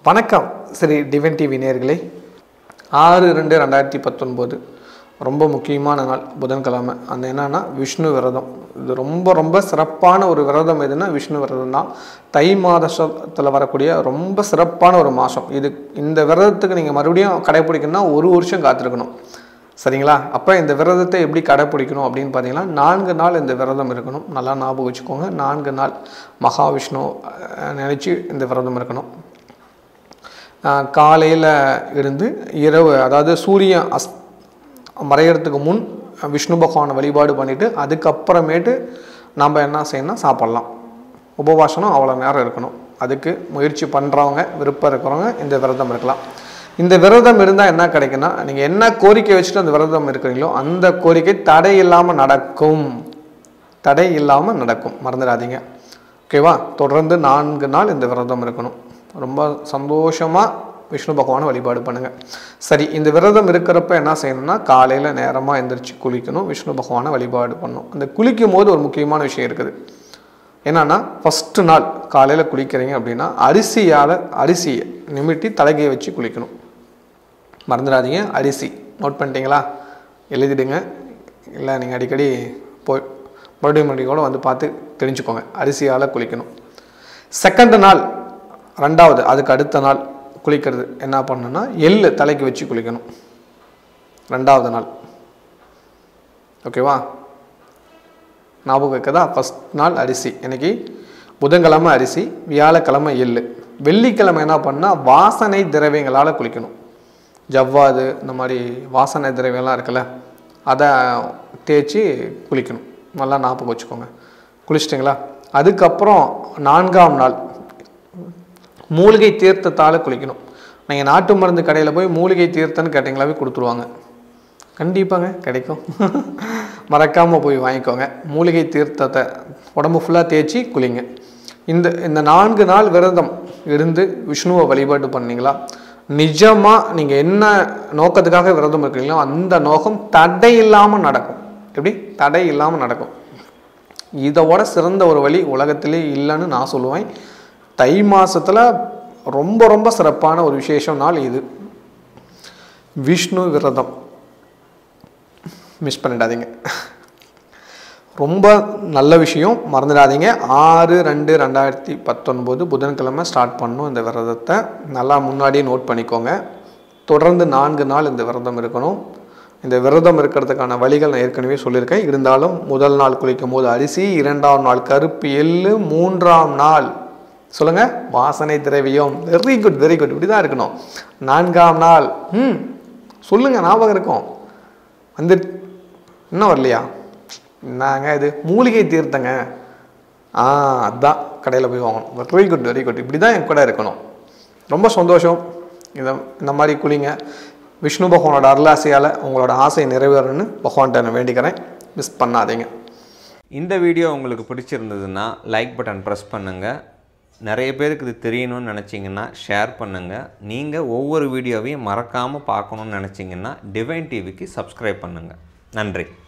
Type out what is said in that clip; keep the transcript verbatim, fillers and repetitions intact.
வணக்கம் Sri divine TV நேயர்களே. ஆறு ரெண்டு ரெண்டாயிரத்தி பத்தொன்பது ரொம்ப முக்கியமான நாள், புதன்கிழமை. அந்த என்னன்னா விஷ்ணு விரதம். இது ரொம்ப ரொம்ப சிறப்பான ஒரு விரதம். எதுனா விஷ்ணு விரதம் தான். தை மாதத்தில் வரக்கூடிய ரொம்ப சிறப்பான ஒரு மாதம் இது. இந்த விரதத்துக்கு நீங்கள் மறுபடியும் கடைப்பிடிக்கணும்னா ஒரு வருஷம் காத்திருக்கணும், சரிங்களா? அப்போ இந்த விரதத்தை எப்படி கடைப்பிடிக்கணும் அப்படின்னு பார்த்தீங்கன்னா, நான்கு நாள் இந்த விரதம் இருக்கணும். நல்லா ஞாபகம் வச்சுக்கோங்க. நான்கு நாள் மகாவிஷ்ணு நினச்சி இந்த விரதம் இருக்கணும். காலையில் இருந்து இரவு, அதாவது சூரியன் அஸ் மறையிறதுக்கு முன் விஷ்ணு பகவானை வழிபாடு பண்ணிவிட்டு அதுக்கப்புறமேட்டு நம்ம என்ன செய்யணும்னா சாப்பிட்லாம். உபவாசனம் அவ்வளோ நேரம் இருக்கணும். அதுக்கு முயற்சி பண்ணுறவங்க, விருப்பம் இருக்கிறவங்க இந்த விரதம் இருக்கலாம். இந்த விரதம் இருந்தால் என்ன கிடைக்குன்னா, நீங்கள் என்ன கோரிக்கை வச்சுட்டு அந்த விரதம் இருக்கிறீங்களோ அந்த கோரிக்கை தடை இல்லாமல் நடக்கும். தடை இல்லாமல் நடக்கும், மறந்துடாதீங்க. ஓகேவா? தொடர்ந்து நான்கு நாள் இந்த விரதம் இருக்கணும். ரொம்ப சந்தோஷமாக விஷ்ணு பகவானை வழிபாடு பண்ணுங்கள். சரி, இந்த விரதம் இருக்கிறப்ப என்ன செய்யணும்னா, காலையில் நேரமாக எழுந்திரிச்சு குளிக்கணும், விஷ்ணு பகவானை வழிபாடு பண்ணணும். அந்த குளிக்கும் போது ஒரு முக்கியமான விஷயம் இருக்குது. என்னன்னா, ஃபஸ்ட்டு நாள் காலையில் குளிக்கிறீங்க அப்படின்னா அரிசியால் அரிசியை நிமிட்டி தலைகையை வச்சு குளிக்கணும். மறந்துடாதீங்க. அரிசி நோட் பண்ணிட்டீங்களா? எழுதிடுங்க. இல்லை நீங்கள் அடிக்கடி போய் மறுபடியும் மறுபடியும் கூட வந்து பார்த்து தெரிஞ்சுக்கோங்க. அரிசியால் குளிக்கணும். செகண்ட் நாள், ரெண்டாவது அதுக்கு அடுத்த நாள் குளிக்கிறது என்ன பண்ணணும்னா, எள்ளு தலைக்கு வச்சு குளிக்கணும். ரெண்டாவது நாள். ஓகேவா? ஞாபகம் வைக்கதா? ஃபஸ்ட் நாள் அரிசி, இன்னைக்கு புதன்கிழமை அரிசி, வியாழக்கிழமை எள்ளு, வெள்ளிக்கிழமை என்ன பண்ணால் வாசனை திரவியங்களால் குளிக்கணும். ஜவ்வாது இந்த மாதிரி வாசனை திரவியம்லாம் இருக்குல்ல, அதை தேய்ச்சி குளிக்கணும். நல்லா ஞாபகம் வச்சுக்கோங்க. குளிச்சிட்டிங்களா? அதுக்கப்புறம் நான்காம் நாள் மூலிகை தீர்த்தத்தால் குளிக்கணும். நீங்கள் நாட்டு மருந்து கடையில் போய் மூலிகை தீர்த்தம்னு கேட்டிங்களாவே கொடுத்துருவாங்க. கண்டிப்பாங்க கிடைக்கும். மறக்காமல் போய் வாங்கிக்கோங்க. மூலிகை தீர்த்தத்தை உடம்பு ஃபுல்லாக தேய்ச்சி குளிங்க. இந்த இந்த நான்கு நாள் விரதம் இருந்து விஷ்ணுவை வழிபாடு பண்ணிங்களா, நிஜமாக நீங்கள் என்ன நோக்கத்துக்காக விரதம் இருக்கிறீங்களோ அந்த நோக்கம் தடை இல்லாமல் நடக்கும். எப்படி? தடை இல்லாமல் நடக்கும். இதோட சிறந்த ஒரு வழி உலகத்திலே இல்லைன்னு நான் சொல்லுவேன். தை மாதத்தில் ரொம்ப ரொம்ப சிறப்பான ஒரு விசேஷம் நாள் இது, விஷ்ணு விரதம். மிஸ் பண்ணிடாதீங்க. ரொம்ப நல்ல விஷயம், மறந்துடாதீங்க. ஆறு ரெண்டு ரெண்டாயிரத்தி பத்தொன்பது புதன்கிழமை ஸ்டார்ட் பண்ணணும் இந்த விரதத்தை. நல்லா முன்னாடியே நோட் பண்ணிக்கோங்க. தொடர்ந்து நான்கு நாள் இந்த விரதம் இருக்கணும். இந்த விரதம் இருக்கிறதுக்கான வழிகள் நான் ஏற்கனவே சொல்லியிருக்கேன். இருந்தாலும் முதல் நாள் குளிக்கும் போது அரிசி, இரண்டாம் நாள் கருப்பு எள்ளு, மூன்றாம் நாள் சொல்லுங்கள் வாசனை திரவியம். வெரி குட் வெரி குட், இப்படி தான் இருக்கணும். நான்காம் நாள் ம் சொல்லுங்கள், ஞாபகம் இருக்கும். வந்து இன்னும் வரலையா? என்னங்க இது? மூலிகை தீர்த்தங்க. ஆ அதுதான் கடையில் போய் வாங்கணும். வெரி குட் வெரி குட், இப்படி தான் என் கூட இருக்கணும். ரொம்ப சந்தோஷம். இதை இந்த மாதிரி குளிங்க. விஷ்ணு பகவானோட அருளாசையால் உங்களோட ஆசை நிறைவேறணும்னு பகவான்கிட்ட நான் வேண்டிக்கிறேன். மிஸ் பண்ணாதீங்க. இந்த வீடியோ உங்களுக்கு பிடிச்சிருந்ததுன்னா லைக் பட்டன் ப்ரெஸ் பண்ணுங்கள். நிறைய பேருக்கு இது தெரியணும்னு நினச்சிங்கன்னா ஷேர் பண்ணுங்கள். நீங்கள் ஒவ்வொரு வீடியோவையும் மறக்காமல் பார்க்கணுன்னு நினச்சிங்கன்னா டிவைன் டிவிக்கு சப்ஸ்கிரைப் பண்ணுங்கள். நன்றி.